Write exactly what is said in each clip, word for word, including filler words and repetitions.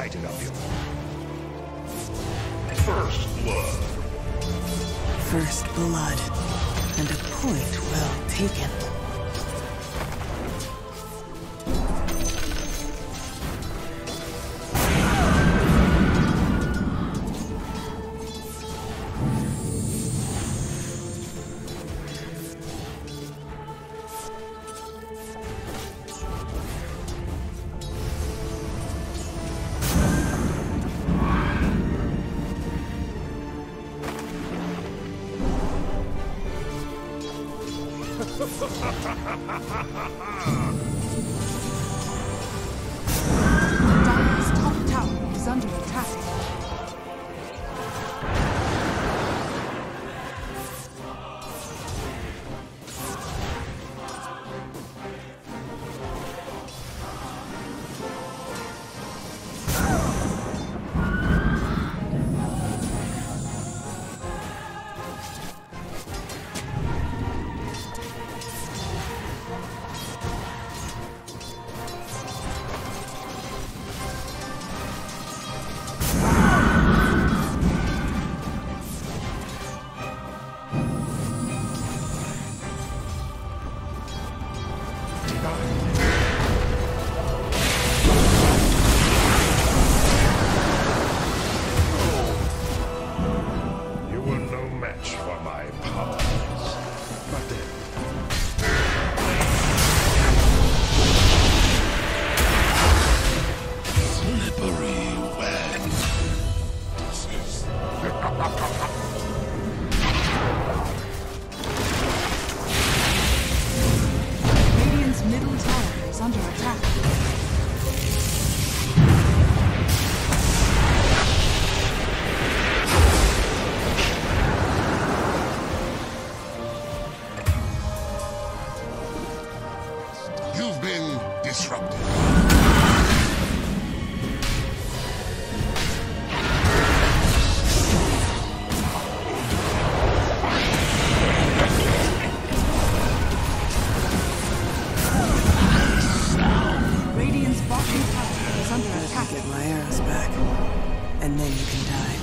sight enough you. First blood. First blood. And a point well taken. Dire's top tower is under attack. You were no match for my powers. But then, Slippery when. This is. Radiant's middle tower is under attack. You've been disrupted. Radiant's bottom tower is under attack. Get my arrows back. And then you can die.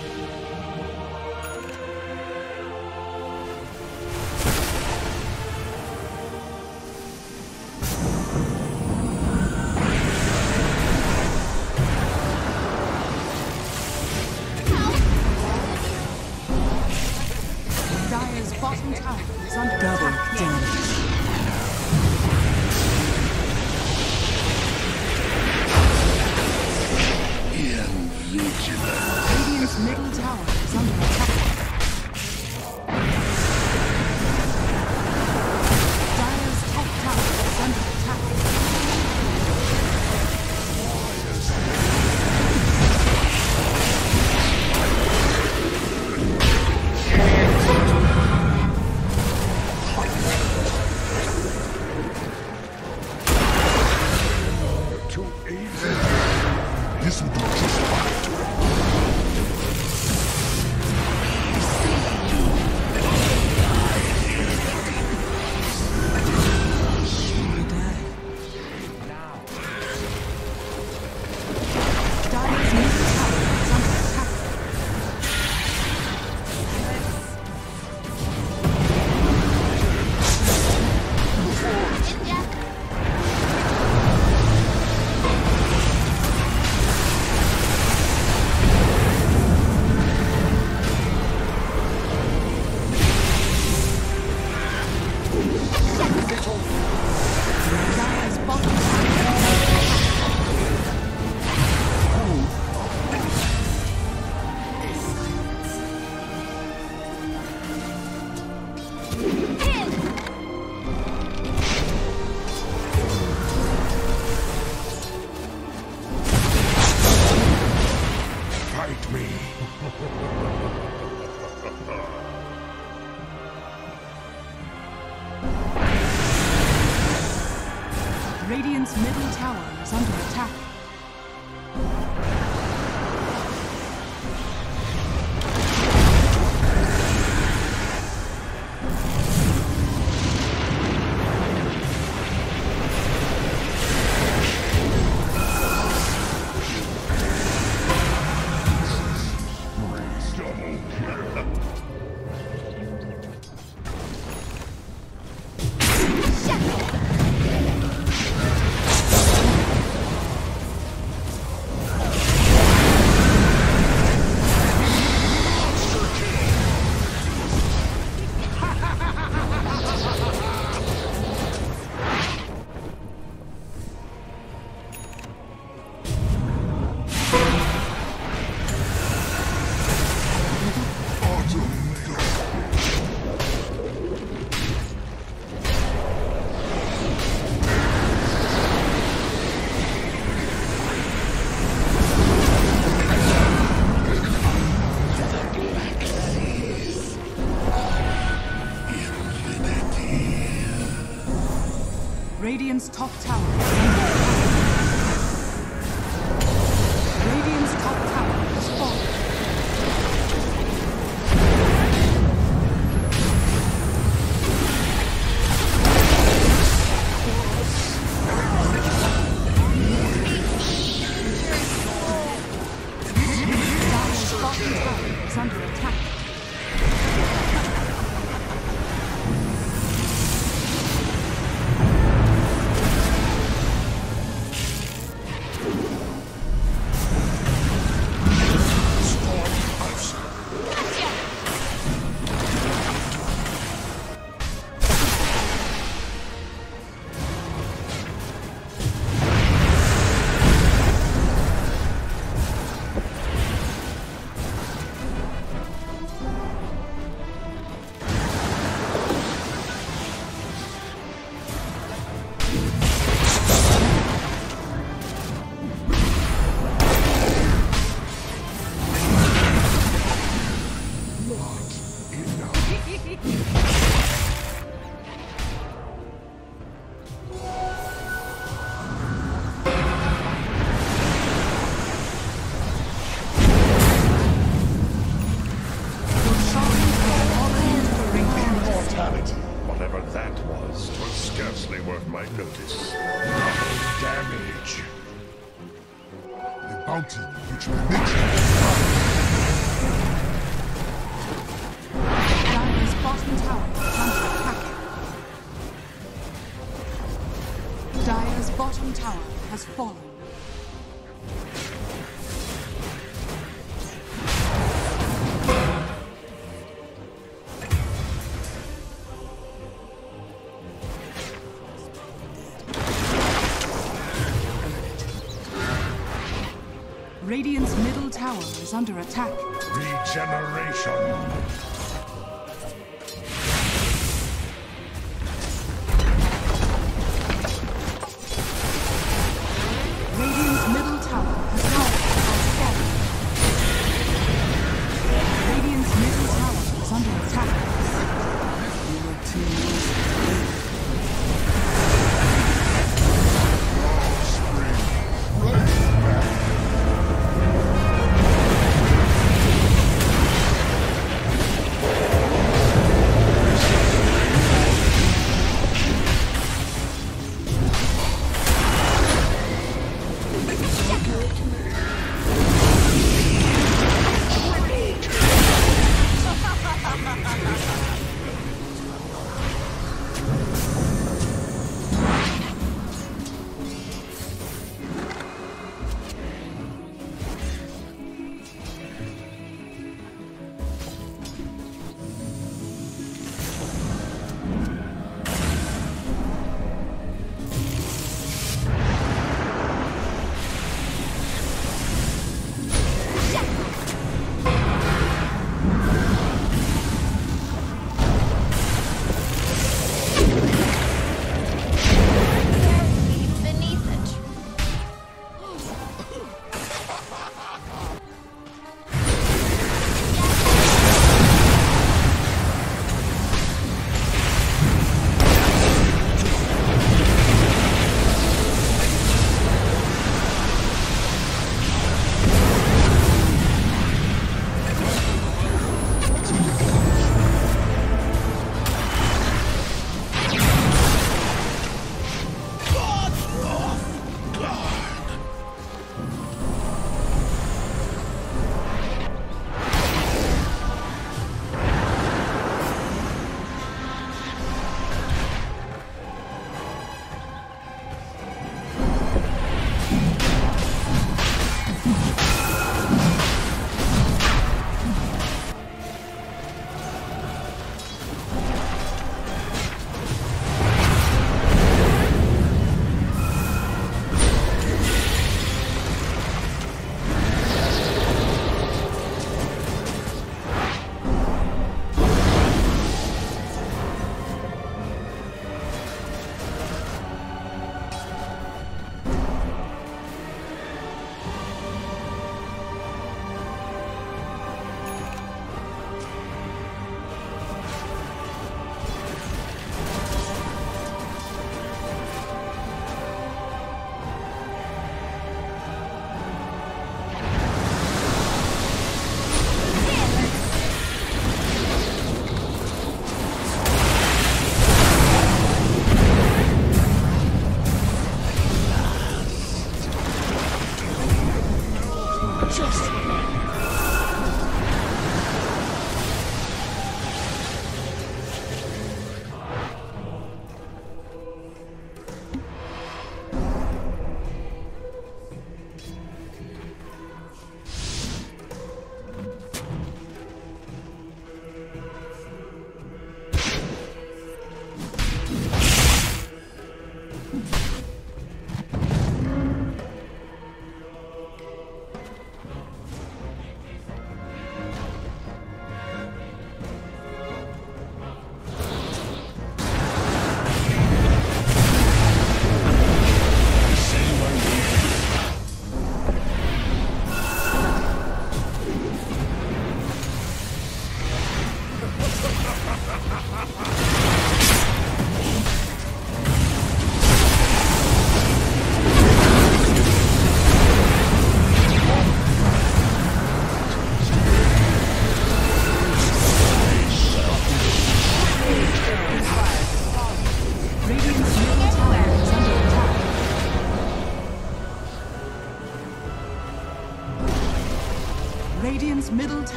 Dire's bottom tower is under Double attack. damage. Invigilant. Radiant's middle tower is under attack. Dire's top tower is under attack. too easy. Isn't it just right? You die. Dire's middle tower is under attack. Dire's bottom tower is under attack. Fight me. Radiant's middle tower is under attack. Radiant's top tower is under attack. Radiant's top tower has fallen. Dire's bottom tower is under attack. Whatever that was, was scarcely worth my notice. Damage. The bounty which permits Dire's bottom tower is under attack. Dire's bottom tower has fallen. Radiant's middle tower is under attack. Regeneration. Radiant's middle tower has fallen. Radiant's middle tower is under attack. You were too late.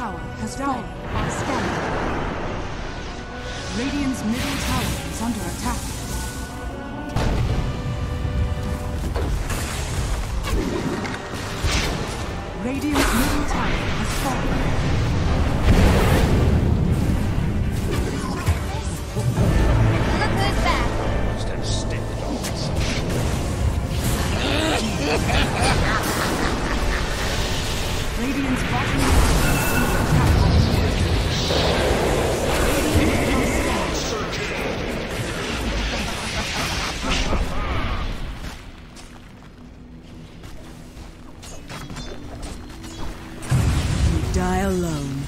tower has fallen. Are scanning. Radiant's middle tower is under attack. Radiant's middle tower has fallen. Look who's back. Just have stepped on this. Radiant's bottom tower is under attack. Die alone.